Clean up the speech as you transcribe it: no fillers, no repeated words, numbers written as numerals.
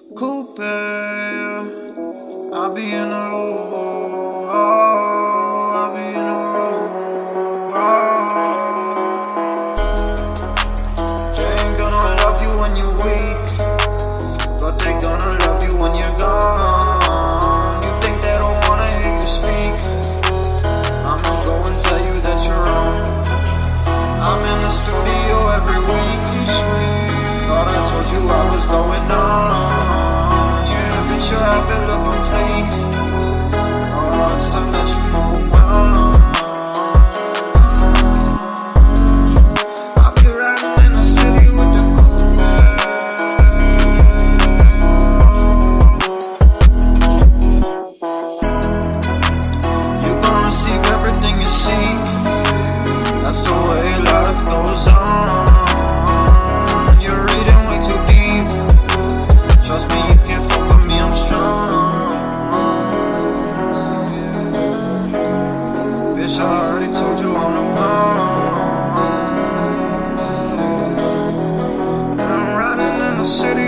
Coupe, I'll be in the room. Oh, I'll be in the room. Oh. They ain't gonna love you when you're weak, but they gonna love you when you're gone. You think they don't wanna hear you speak? I'ma go and tell you that you're wrong. I'm in the studio every week. Thought I told you I was going on. Yeah, bitch, you have it look on fleek. Oh, it's time that you move on. I'll be riding in the city with the coupe. You're gonna receive everything you seek. That's the way life goes on. You're reading way too deep. Trust me, you can't fuck with me, I'm strong. Yeah. Bitch, I already told you I'm the one. Yeah. I'm riding in the city